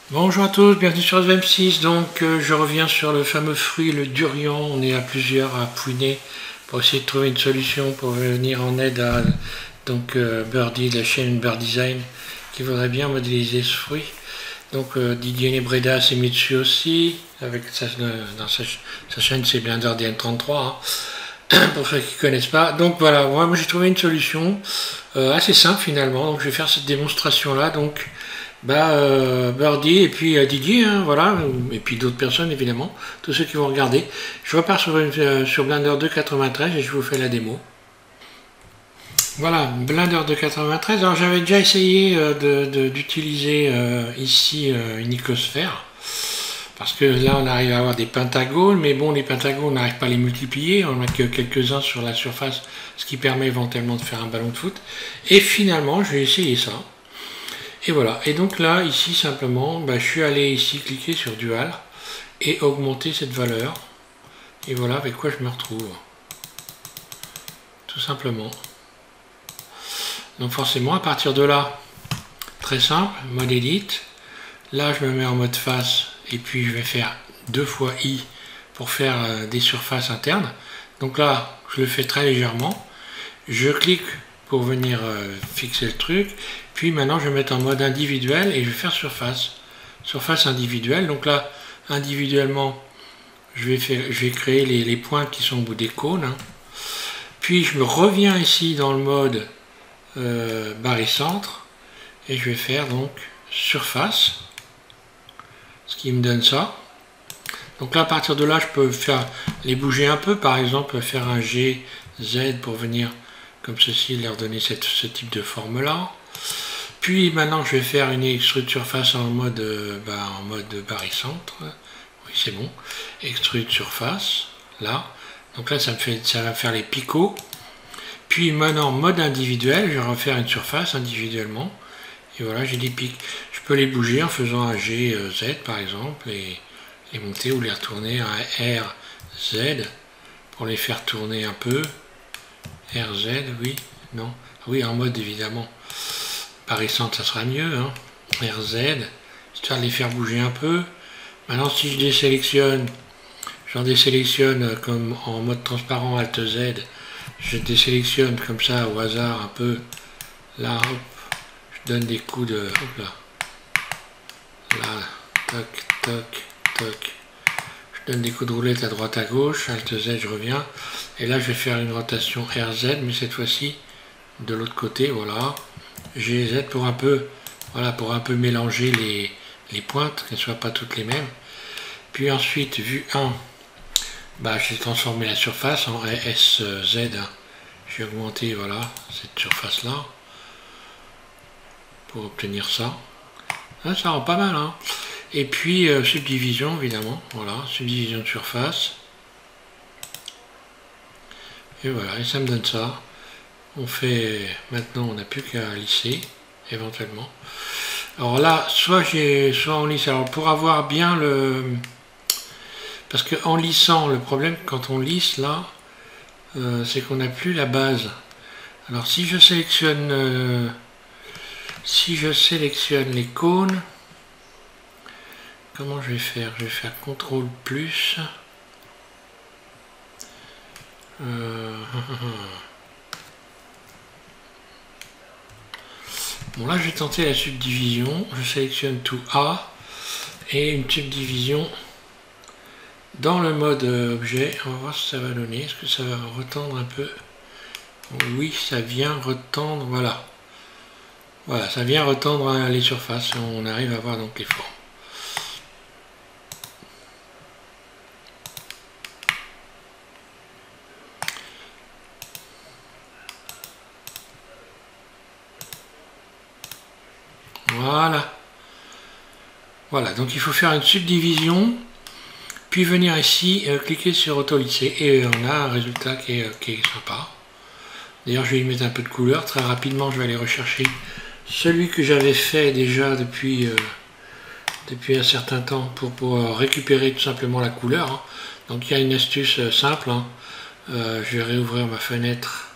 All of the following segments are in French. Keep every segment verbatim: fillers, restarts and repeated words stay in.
Bonjour à tous, bienvenue sur S V M six. Donc euh, je reviens sur le fameux fruit, le durian. On est à plusieurs à pouiner pour essayer de trouver une solution pour venir en aide à donc euh, Birdie, de la chaîne Bird Design, qui voudrait bien modéliser ce fruit. Donc euh, Didier Nebreda s'est mis dessus aussi, avec sa, dans sa, sa chaîne c'est Blender D N trente-trois, hein, pour ceux qui ne connaissent pas. Donc voilà, moi, moi j'ai trouvé une solution euh, assez simple finalement. Donc je vais faire cette démonstration là. Donc bah, euh, Birdie et puis euh, Didier, hein, voilà, et puis d'autres personnes évidemment, tous ceux qui vont regarder. Je repars sur, euh, sur Blender deux quatre-vingt-treize et je vous fais la démo. Voilà, Blender deux quatre-vingt-treize. Alors j'avais déjà essayé euh, d'utiliser euh, ici euh, une icosphère, parce que là on arrive à avoir des pentagones, mais bon, les pentagones on n'arrive pas à les multiplier, on n'a que quelques-uns sur la surface, ce qui permet éventuellement de faire un ballon de foot. Et finalement je vais essayer ça. Et voilà, et donc là, ici simplement, bah, je suis allé ici cliquer sur Dual et augmenter cette valeur. Et voilà avec quoi je me retrouve. Tout simplement. Donc forcément, à partir de là, très simple, mode Edit. Là, je me mets en mode face et puis je vais faire deux fois I pour faire euh, des surfaces internes. Donc là, je le fais très légèrement. Je clique pour venir euh, fixer le truc. Puis maintenant, je vais mettre en mode individuel et je vais faire surface. Surface individuelle. Donc là, individuellement, je vais, faire, je vais créer les, les points qui sont au bout des cônes. Hein. Puis je me reviens ici dans le mode euh, barycentre et je vais faire donc surface. Ce qui me donne ça. Donc là, à partir de là, je peux faire les bouger un peu. Par exemple, faire un G, Z pour venir comme ceci, leur donner cette, ce type de forme là. Puis maintenant je vais faire une extrude surface en mode, bah, en mode barycentre. Oui, c'est bon. Extrude surface, là. Donc là ça, me fait, ça va faire les picots. Puis maintenant mode individuel, je vais refaire une surface individuellement. Et voilà, j'ai des pics. Je peux les bouger en faisant un G Z par exemple, et les monter ou les retourner à R Z pour les faire tourner un peu. R Z, oui, non, oui, en mode évidemment barycentre, ça sera mieux, hein. R Z, histoire de les faire bouger un peu. Maintenant, si je désélectionne, j'en désélectionne comme en mode transparent, Alt Z, je désélectionne comme ça au hasard un peu. Là, hop, je donne des coups de, hop là, là, toc, toc, toc. Je donne des coups de roulette à droite à gauche, Alt Z, je reviens. Et là, je vais faire une rotation R Z, mais cette fois-ci de l'autre côté, voilà. G Z pour un peu, voilà, pour un peu mélanger les, les pointes, qu'elles ne soient pas toutes les mêmes. Puis ensuite, vue un, bah, j'ai transformé la surface en S Z. Hein. J'ai augmenté, voilà, cette surface-là pour obtenir ça. Ah, ça rend pas mal, hein. Et puis euh, subdivision, évidemment, voilà, subdivision de surface. Et voilà, et ça me donne ça. On fait, maintenant on n'a plus qu'à lisser, éventuellement. Alors là, soit j'ai, soit on lisse. Alors pour avoir bien le, parce que en lissant, le problème quand on lisse là, euh, c'est qu'on n'a plus la base. Alors si je sélectionne, euh, si je sélectionne les cônes, comment je vais faire? Je vais faire contrôle plus. Euh, Bon là je vais tenter la subdivision, je sélectionne tout A et une subdivision dans le mode objet, on va voir ce que ça va donner, est-ce que ça va retendre un peu? Oui, ça vient retendre, voilà. Voilà, ça vient retendre les surfaces, on arrive à voir donc les formes. Voilà. Voilà, donc il faut faire une subdivision, puis venir ici, euh, cliquer sur auto-lisser, et on a un résultat qui est, qui est sympa. D'ailleurs, je vais y mettre un peu de couleur. Très rapidement, je vais aller rechercher celui que j'avais fait déjà depuis, euh, depuis un certain temps pour pouvoir récupérer tout simplement la couleur. Hein. Donc il y a une astuce euh, simple. Hein. Euh, je vais réouvrir ma fenêtre.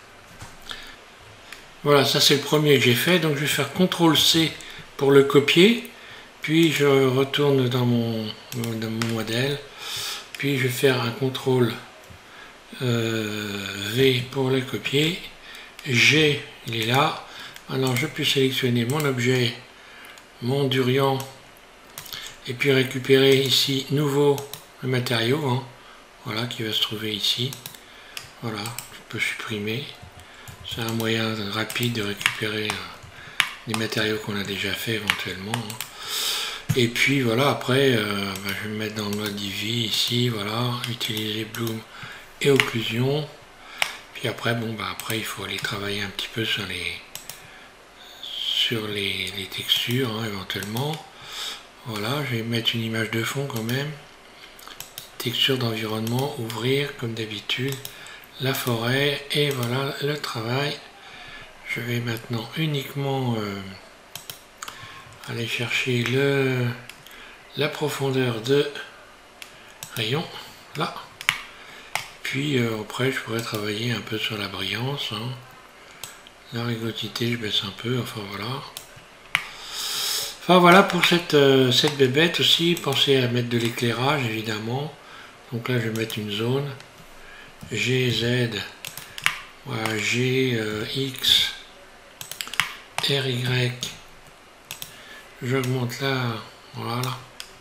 Voilà, ça c'est le premier que j'ai fait. Donc je vais faire contrôle C pour le copier. puis je retourne dans mon, dans mon modèle, puis je vais faire un contrôle euh, V pour le copier, G il est là, maintenant je peux sélectionner mon objet, mon durian, et puis récupérer ici nouveau le matériau, hein, voilà, qui va se trouver ici, voilà, je peux supprimer, c'est un moyen rapide de récupérer euh, les matériaux qu'on a déjà fait éventuellement, hein. Et puis voilà, après euh, bah, je vais me mettre dans le mode Eevee ici, voilà, utiliser Bloom et occlusion, puis après bon bah après il faut aller travailler un petit peu sur les sur les, les textures, hein, éventuellement. Voilà, je vais mettre une image de fond quand même, texture d'environnement, ouvrir comme d'habitude la forêt, et voilà le travail. Je vais maintenant uniquement euh, aller chercher le la profondeur de rayon là, puis euh, après je pourrais travailler un peu sur la brillance, hein. La rugosité je baisse un peu, enfin voilà. Enfin voilà pour cette, euh, cette bébête aussi. Pensez à mettre de l'éclairage évidemment, donc là je vais mettre une zone G Z, voilà, G euh, X R Y, j'augmente là, voilà,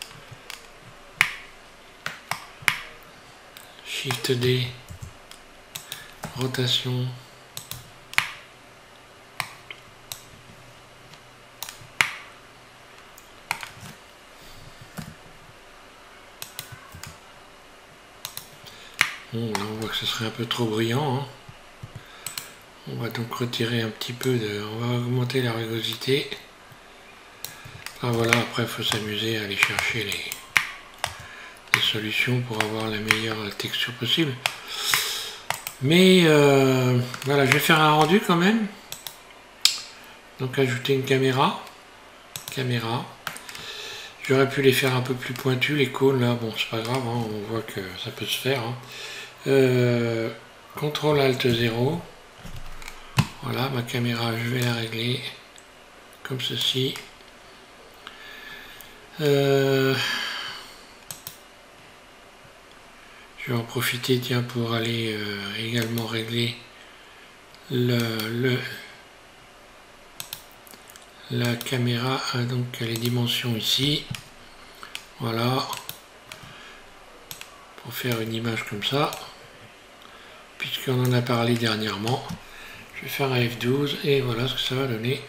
Shift D, rotation, bon, là on voit que ce serait un peu trop brillant, hein. On va donc retirer un petit peu de, on va augmenter la rugosité. Ah voilà, après il faut s'amuser à aller chercher les, les solutions pour avoir la meilleure texture possible. Mais euh, voilà, je vais faire un rendu quand même. Donc ajouter une caméra. Caméra. J'aurais pu les faire un peu plus pointus, les cônes là, bon c'est pas grave, hein, on voit que ça peut se faire, hein. euh, contrôle alt zéro. Voilà, ma caméra, je vais la régler comme ceci. Euh, je vais en profiter, tiens, pour aller euh, également régler le, le, la caméra, hein, donc les dimensions ici. Voilà. Pour faire une image comme ça. Puisqu'on en a parlé dernièrement. Je vais faire un F douze et voilà ce que ça va donner.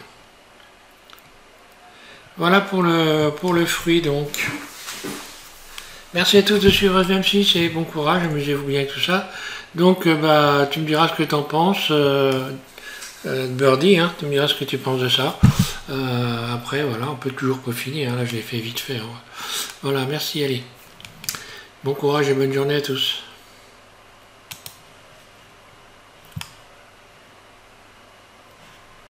Voilà pour le, pour le fruit donc. Merci à tous de suivre S V M six et bon courage, amusez-vous bien avec tout ça. Donc euh, bah tu me diras ce que tu en penses, euh, euh, Birdie, hein, tu me diras ce que tu penses de ça. Euh, après voilà, on peut toujours peaufiner, hein, là je l'ai fait vite fait. Hein. Voilà, merci, allez. Bon courage et bonne journée à tous.